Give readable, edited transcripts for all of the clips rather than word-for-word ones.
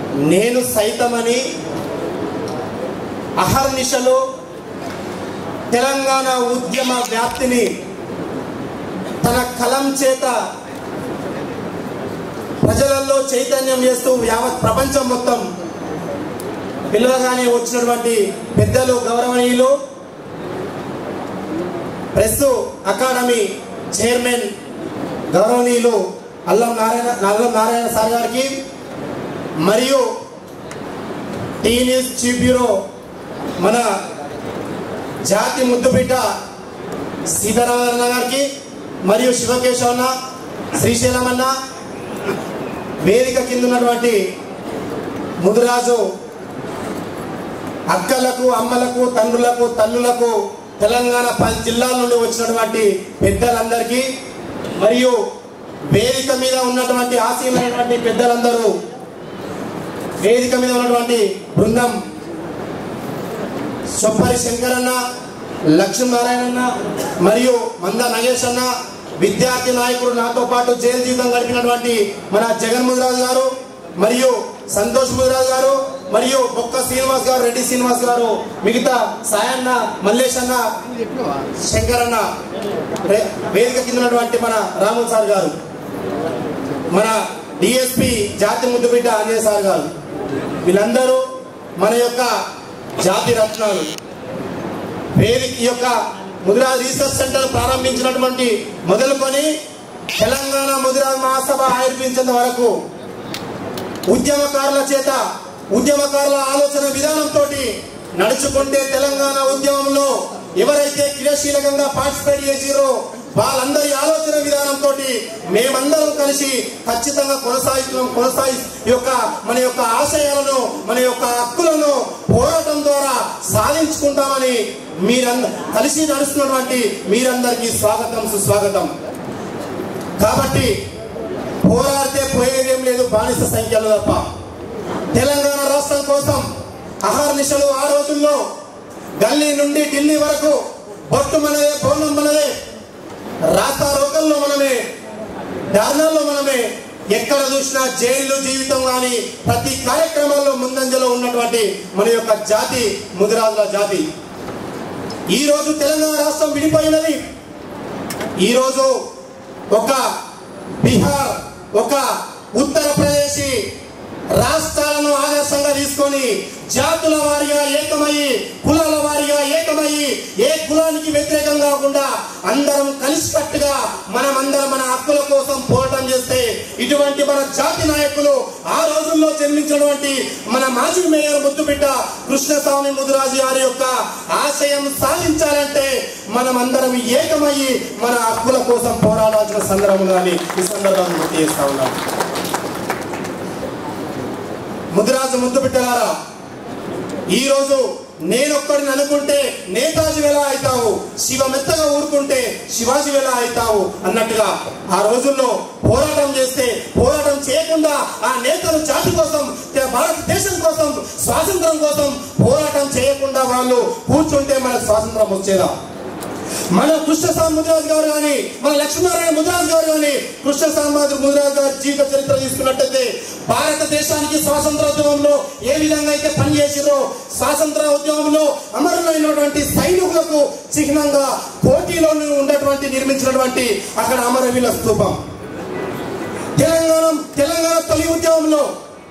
నేను సైతమని అహర్నిశలో తెలంగాణ ఉద్యమ వ్యాప్తిని తన కలం చేత ప్రజలలో చైతన్యం చేస్తూ యావత్ ప్రపంచం మొత్తం పిలవగానే వచ్చినటువంటి పెద్దలు గౌరవనీయులు ప్రెస్ అకాడమీ చైర్మన్ గౌరవనీయులు అల్లం నారాయణ సార్ గారికి మరియు టీ న్యూస్ చీఫ్ బ్యూరో మన జాతి ముద్దుబిడ్డ సీతారామన్న గారికి మరియు శివకేశవన్న శ్రీశైలమన్న వేదిక కింద ఉన్నటువంటి ముదిరాజు అక్కలకు అమ్మలకు తండ్రులకు తల్లులకు తెలంగాణ 10 జిల్లాల నుండి వచ్చినటువంటి పెద్దలందరికీ మరియు వేదిక మీద ఉన్నటువంటి ఆశీర్వైనటువంటి పెద్దలందరూ వేదిక మీద ఉన్నటువంటి బృందం సొప్పరి శంకరన్న లక్ష్మీనారాయణన్న మరియు మంద నగేష్ అన్న విద్యార్థి నాయకుడు నాతో పాటు జైలు జీవితం గడిపినటువంటి మన జగన్ ముదిరాజు గారు మరియు సంతోష్ ముదిరాజు గారు మరియు బొక్క శ్రీనివాస్ గారు రెడ్డి శ్రీనివాస్ గారు మిగతా సాయన్న మల్లేష్ అన్న శంకరన్న వేదిక కింద ఉన్నటువంటి మన రాము సార్ గారు మన డిఎస్పి జాతి ముద్దుబిడ్డ అజయ్ సార్ గారు వీళ్ళందరూ మన యొక్క జాతి రత్నాలు. వేదిక యొక్క ముదిరాజ్ రీసెర్చ్ సెంటర్ ప్రారంభించినటువంటి మొదలుకొని తెలంగాణ ముదిరాజ్ మహాసభ ఆవిర్భించేంత వరకు ఉద్యమకారుల చేత ఉద్యమకారుల ఆలోచన విధానంతో నడుచుకుంటే తెలంగాణ ఉద్యమంలో ఎవరైతే క్రియాశీలకంగా పార్టిసిపేట్ చేసిరో వాళ్ళందరి ఆలోచన విధానంతో మేమందరం కలిసి ఖచ్చితంగా మన యొక్క ఆశయాలను మన యొక్క హక్కులను పోరాటం ద్వారా సాధించుకుంటామని కలిసి నడుస్తున్నటువంటి మీరందరికీ స్వాగతం సుస్వాగతం. కాబట్టి పోరాడితే పోయేదేం లేదు, బానిస సంఖ్యలు తప్ప. తెలంగాణ రాష్ట్రం కోసం అహర్నిశలు ఆ రోజుల్లో గల్లీ నుండి ఢిల్లీ వరకు బొట్టు మనదే, బోనం మనదే, రాస్తా రోకల్లో మనమే, ధర్నాల్లో మనమే, ఎక్కడ చూసినా జైలు జీవితం కానీ ప్రతి కార్యక్రమాల్లో ముందంజలో ఉన్నటువంటి మన యొక్క జాతి ముదిరాజుల జాతి. ఈరోజు తెలంగాణ రాష్ట్రం విడిపోయినది. ఈరోజు ఒక బీహార్, ఒక ఉత్తరప్రదేశ్ రాష్ట్రాలను ఆదర్శంగా తీసుకొని జాతుల వారిగా ఏకమయ్యి, కులాల వారిగా ఏకమయ్యి, ఏ కులానికి వ్యతిరేకం కాకుండా అందరం కలిసికట్టుగా మనమందరం మన హక్కుల కోసం పోరాటం చేస్తే ఇటువంటి మన జాతి నాయకులు ఆ రోజుల్లో జన్మించినటువంటి మన మాజీ మేయర్ ముద్దుబిడ్డ కృష్ణస్వామి ముదిరాజు గారి యొక్క ఆశయం సాధించాలంటే మనమందరం ఏకమయ్యి మన హక్కుల కోసం పోరాడాల్సిన సందర్భంగాని ఈ సందర్భాన్ని గుర్తు చేస్తా ఉన్నాం. ముదిరాజు ముద్దుబిడ్డలారా, ఈ రోజు నేనొక్కడిని అనుకుంటే నేతాజీ ఎలా అవుతావు, శివ మెత్తగా ఊరుకుంటే శివాజీ ఎలా అవుతావు అన్నట్టుగా ఆ రోజుల్లో పోరాటం చేస్తే, పోరాటం చేయకుండా ఆ నేతలు జాతి కోసం, భారతదేశం కోసం, స్వాతంత్రం కోసం పోరాటం చేయకుండా వాళ్ళు కూర్చుంటే మనకు స్వాతంత్రం వచ్చేదా? మన కృష్ణస్వామి ముదిరాజు గారు కానీ, మన లక్ష్మీనారాయణ ముదిరాజు గారు కానీ, కృష్ణస్వామి ముదిరాజు గారి జీవిత చరిత్ర తీసుకున్నట్టయితే భారతదేశానికి స్వాతంత్రోద్యమంలో ఏ విధంగా అయితే పనిచేసిరో, స్వాతంత్ర ఉద్యమంలో అమరులైనటువంటి సైనికులకు చిహ్నంగా కోటిలో ఉన్నటువంటి నిర్మించినటువంటి అక్కడ అమరవీరుల స్తూపం. తెలంగాణ తొలి ఉద్యమంలో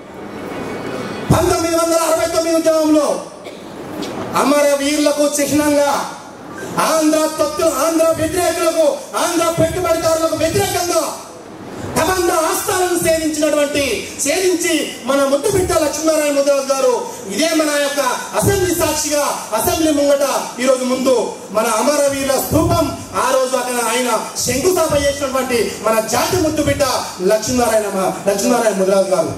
1969 ఉద్యమంలో అమరవీరులకు చిహ్నంగా ఆంధ్ర వ్యతిరేకులకు, ఆంధ్ర పెట్టుబడిదారులకు వ్యతిరేకంగా కబంధ ఆస్థానాలను సేవించి మన ముద్దుబిడ్డ లక్ష్మీనారాయణ ముదిరాజు గారు ఇదే మన యొక్క అసెంబ్లీ సాక్షిగా ముద్దుబిడ్డ ముంగట ఈ రోజు ముందు మన అమరవీరుల స్తూపం ఆ రోజు అక్కడ ఆయన శంకుస్థాపన చేసినటువంటి మన జాతి ముద్దుబిడ్డ లక్ష్మీనారాయణ ముదిరాజు గారు.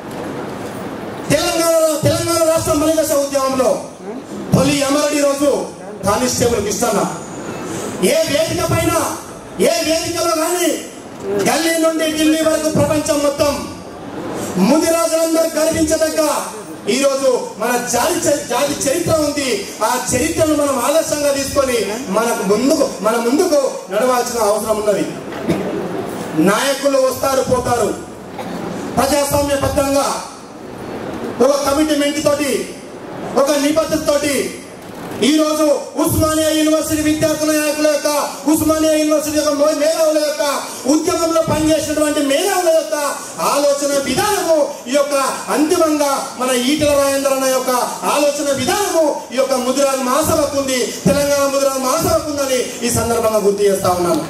తెలంగాణ రాష్ట్ర మలిదశ ఉద్యమంలో తొలి అమరుడి రోజు కానిస్టేబుల్ కృష్ణన్న. ఏ వేదిక పైన, ఏ వేదికలో కానీ గల్లీ నుండి ఢిల్లీ వరకు ప్రపంచం మొత్తం ముదిరాజులందరూ గర్వించదగ్గ ఈ రోజు మన జాతి చరిత్ర ఉంది. ఆ చరిత్రను మనం ఆదర్శంగా తీసుకొని మన ముందుకు నడవాల్సిన అవసరం ఉన్నది. నాయకులు వస్తారు పోతారు, ప్రజాస్వామ్యబద్ధంగా ఒక కమిట్మెంట్ తోటి, ఒక నిబద్ధతతోటి ఈరోజు ఉస్మానియా యూనివర్సిటీ విద్యార్థుల నాయకుల యొక్క, ఉస్మానియా యూనివర్సిటీ యొక్క మేధావుల యొక్క, ఉద్యమంలో పనిచేసినటువంటి మేధావుల యొక్క ఆలోచన విధానము ఈ యొక్క అంతిమంగా మన ఈటెల రాజేందర్ అన్న యొక్క ఆలోచన విధానము ఈ యొక్క ముదిరాజ్ మహాసభకు ఉంది, తెలంగాణ ముదిరాజ్ మహాసభకు ఉందని ఈ సందర్భంగా గుర్తు చేస్తా ఉన్నాను.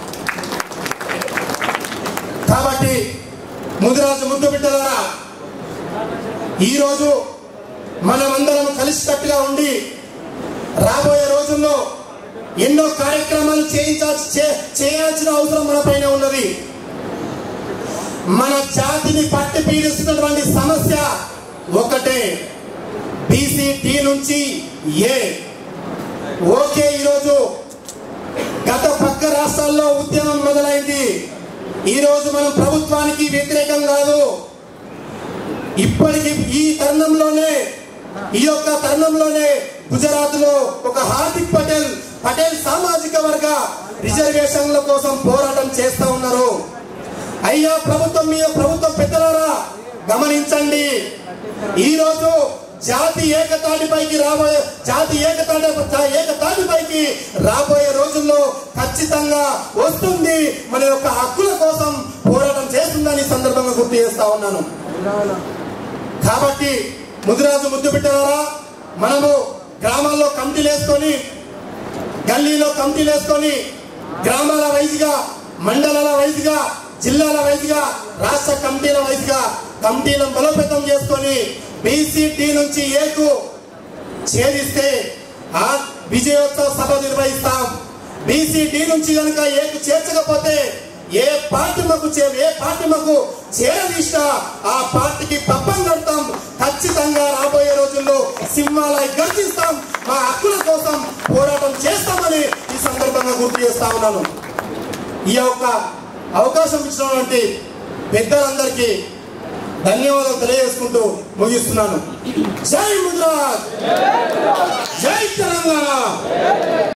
కాబట్టి ముదిరాజు ముద్దు బిడ్డలారా, ఈరోజు మనమందరం కలిసికట్టుగా ఉండి రాబోయే రోజుల్లో ఎన్నో కార్యక్రమాలు చేయాల్సిన అవసరం మన పైన ఉన్నది. మన జాతిని పట్టి పీడిస్తున్నటువంటి సమస్య ఒకటే, బీసీ నుంచి ఏ. ఓకే, ఈరోజు గత పక్క రాష్ట్రాల్లో ఉద్యమం మొదలైంది. ఈరోజు మనం ప్రభుత్వానికి వ్యతిరేకం కాదు. ఇప్పటికి ఈ యొక్క తరుణంలోనే గుజరాత్ లో ఒక హార్దిక్ పటేల్ సామాజిక వర్గ రిజర్వేషన్ల కోసం పోరాటం చేస్తా ఉన్నారు. అయ్యా ప్రభుత్వం పెద్దలారా గమనించండి, ఈరోజు జాతి ఏకతాటిపైకి రాబోయే రోజుల్లో ఖచ్చితంగా వస్తుంది. మన యొక్క హక్కుల కోసం పోరాటం చేస్తుందని సందర్భంగా గుర్తు చేస్తా ఉన్నాను. కాబట్టి ముదిరాజు ముద్దు బిడ్డలారా, మనము గ్రామాల్లో కమిటీలు వేసుకొని, గల్లీలో కమిటీలు వేసుకొని, గ్రామాల వైజ్గా, మండలాల వైజ్గా, జిల్లాల వైజ్గా, రాష్ట్ర కమిటీల వైజ్గా కమిటీలను బలోపేతం చేసుకొని బీసీ నుంచి ఏకు ఛేదిస్తే ఆ విజయోత్సవ సభ నిర్వహిస్తాం. బీసీ నుంచి కనుక ఏకు చేర్చకపోతే ఏ పార్టీ మాకు చేరదీసినా ఆ పార్టీకి పప్పం కడతాం. ఖచ్చితంగా రాబోయే రోజుల్లో సింహాలై గర్జిస్తాం, మా హక్కుల కోసం పోరాటం చేస్తామని ఈ సందర్భంగా గుర్తు చేస్తా ఉన్నాను. ఈ యొక్క అవకాశం ఇచ్చినటువంటి పెద్దలందరికీ ధన్యవాదాలు తెలియజేసుకుంటూ ముగిస్తున్నాను. జై ముదిరాజ్, జై తెలంగాణ.